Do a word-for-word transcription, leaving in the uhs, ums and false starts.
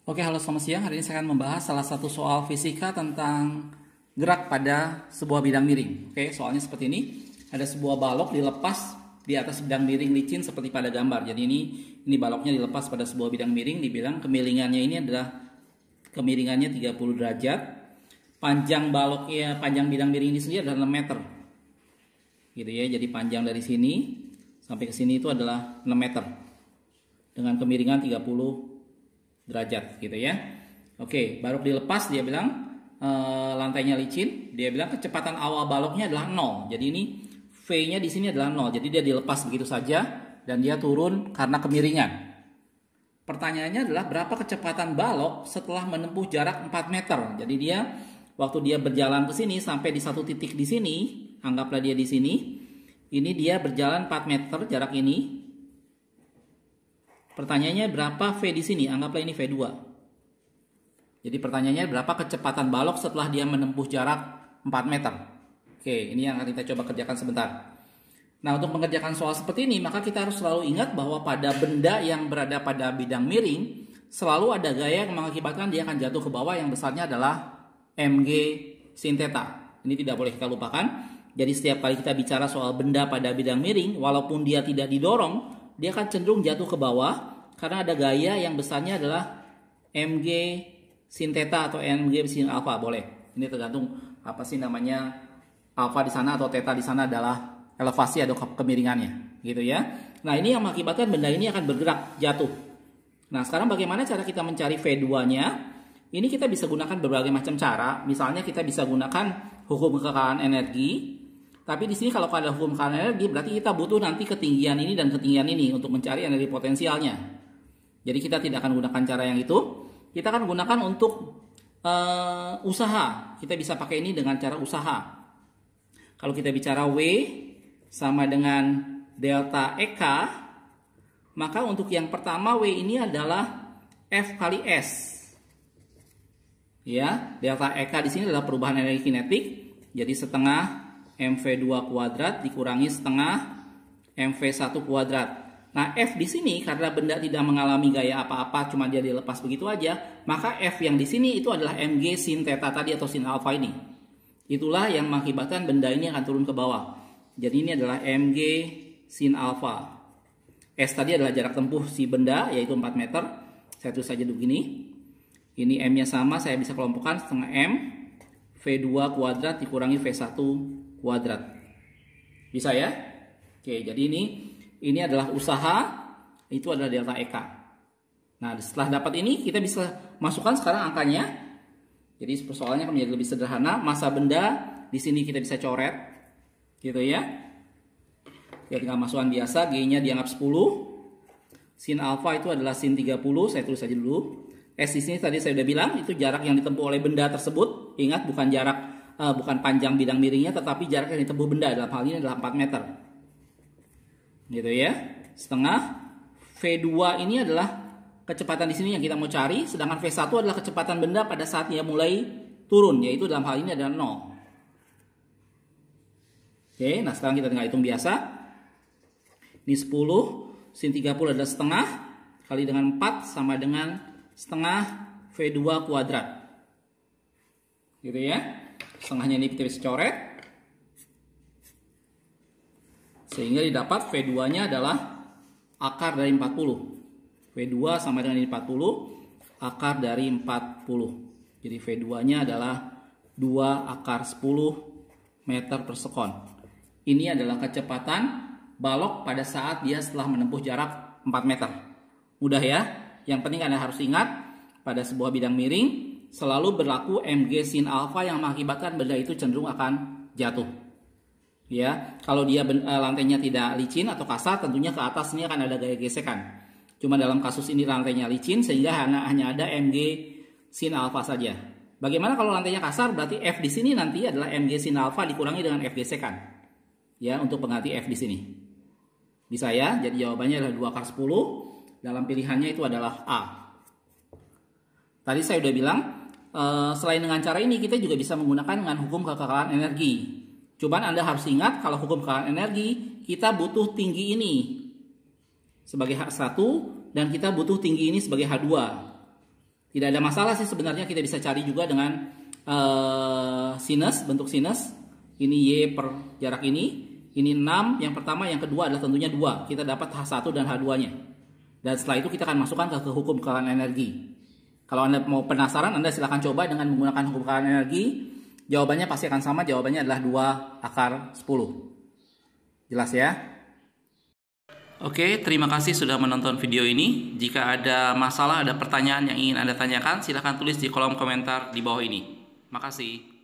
Oke, halo selamat siang. Hari ini saya akan membahas salah satu soal fisika tentang gerak pada sebuah bidang miring. Oke, soalnya seperti ini. Ada sebuah balok dilepas di atas bidang miring licin seperti pada gambar. Jadi ini ini baloknya dilepas pada sebuah bidang miring. Dibilang kemiringannya ini adalah kemiringannya tiga puluh derajat. Panjang baloknya, panjang bidang miring ini sendiri adalah enam meter. Gitu ya. Jadi panjang dari sini sampai ke sini itu adalah enam meter. Dengan kemiringan tiga puluh derajat gitu ya. Oke, balok dilepas, dia bilang e, lantainya licin, dia bilang kecepatan awal baloknya adalah nol. Jadi ini V-nya di sini adalah nol. Jadi dia dilepas begitu saja dan dia turun karena kemiringan. Pertanyaannya adalah berapa kecepatan balok setelah menempuh jarak empat meter. Jadi dia waktu dia berjalan ke sini sampai di satu titik di sini, anggaplah dia di sini. Ini dia berjalan empat meter jarak ini. Pertanyaannya berapa V di sini? Anggaplah ini V dua. Jadi pertanyaannya berapa kecepatan balok setelah dia menempuh jarak empat meter? Oke, ini yang akan kita coba kerjakan sebentar. Nah, untuk mengerjakan soal seperti ini, maka kita harus selalu ingat bahwa pada benda yang berada pada bidang miring, selalu ada gaya yang mengakibatkan dia akan jatuh ke bawah yang besarnya adalah mg sin theta. Ini tidak boleh kita lupakan. Jadi setiap kali kita bicara soal benda pada bidang miring, walaupun dia tidak didorong, dia akan cenderung jatuh ke bawah karena ada gaya yang besarnya adalah mg sin theta atau mg sin alpha, boleh. Ini tergantung apa sih namanya, alpha di sana atau theta di sana adalah elevasi atau kemiringannya, gitu ya. Nah, ini yang mengakibatkan benda ini akan bergerak jatuh. Nah, sekarang bagaimana cara kita mencari V dua-nya? Ini kita bisa gunakan berbagai macam cara. Misalnya kita bisa gunakan hukum kekayaan energi. Tapi di sini kalau ada hukum kekayaan energi berarti kita butuh nanti ketinggian ini dan ketinggian ini untuk mencari energi potensialnya. Jadi kita tidak akan gunakan cara yang itu. Kita akan gunakan untuk uh, usaha. Kita bisa pakai ini dengan cara usaha. Kalau kita bicara W sama dengan delta E K, maka untuk yang pertama W ini adalah F kali S. Ya, delta E K di sini adalah perubahan energi kinetik. Jadi setengah M V dua kuadrat dikurangi setengah M V satu kuadrat. Nah, F di sini karena benda tidak mengalami gaya apa-apa, cuma dia dilepas begitu aja, maka F yang di sini itu adalah mg sin theta tadi atau sin alpha ini. Itulah yang mengakibatkan benda ini akan turun ke bawah. Jadi ini adalah mg sin alpha. S tadi adalah jarak tempuh si benda, yaitu empat meter. Saya tulis saja begini. Ini M-nya sama, saya bisa kelompokkan setengah M V dua kuadrat dikurangi V satu kuadrat. Bisa ya? Oke, jadi ini ini adalah usaha, itu adalah delta E K. Nah, setelah dapat ini kita bisa masukkan sekarang angkanya. Jadi persoalannya akan menjadi lebih sederhana. Massa benda di sini kita bisa coret. Gitu ya. Ya, tinggal masukan biasa, G-nya dianggap sepuluh. Sin alpha itu adalah sin tiga puluh, saya tulis saja dulu. S di sini tadi saya sudah bilang itu jarak yang ditempuh oleh benda tersebut. Ingat, bukan jarak Uh, bukan panjang bidang miringnya, tetapi jarak yang ditempuh benda dalam hal ini adalah empat meter. Gitu ya. Setengah V dua ini adalah kecepatan di sini yang kita mau cari, sedangkan V satu adalah kecepatan benda pada saat dia mulai turun, yaitu dalam hal ini adalah nol. Oke, nah sekarang kita tinggal hitung biasa. Ini sepuluh, sin tiga puluh adalah setengah, kali dengan empat sama dengan setengah V dua kuadrat. Gitu ya. Setengahnya ini kita bisa coret. Sehingga didapat V dua-nya adalah akar dari empat puluh. V dua sama dengan ini empat puluh, akar dari empat puluh. Jadi V dua-nya adalah dua akar sepuluh meter per sekon. Ini adalah kecepatan balok pada saat dia setelah menempuh jarak empat meter. Mudah ya? Yang penting Anda harus ingat, pada sebuah bidang miring selalu berlaku mg sin alpha yang mengakibatkan benda itu cenderung akan jatuh. Ya, kalau dia lantainya tidak licin atau kasar, tentunya ke atas ini akan ada gaya gesekan. Cuma dalam kasus ini lantainya licin sehingga hanya, hanya ada mg sin alpha saja. Bagaimana kalau lantainya kasar? Berarti F di sini nanti adalah mg sin alpha dikurangi dengan F gesekan. Ya, untuk pengganti F di sini. Bisa ya? Jadi jawabannya adalah dua akar sepuluh. Dalam pilihannya itu adalah A. Tadi saya sudah bilang, selain dengan cara ini kita juga bisa menggunakan dengan hukum kekekalan energi. Cuman Anda harus ingat kalau hukum kekekalan energi kita butuh tinggi ini sebagai H satu dan kita butuh tinggi ini sebagai H dua. Tidak ada masalah sih sebenarnya, kita bisa cari juga dengan uh, sinus, bentuk sinus. Ini Y per jarak ini. Ini enam, yang pertama, yang kedua adalah tentunya dua. Kita dapat H satu dan H dua-nya. Dan setelah itu kita akan masukkan ke, ke hukum kekalahan energi. Kalau Anda mau penasaran, Anda silahkan coba dengan menggunakan hukum kekalahan energi. Jawabannya pasti akan sama, jawabannya adalah dua akar sepuluh. Jelas ya? Oke, terima kasih sudah menonton video ini. Jika ada masalah, ada pertanyaan yang ingin Anda tanyakan, silahkan tulis di kolom komentar di bawah ini. Makasih.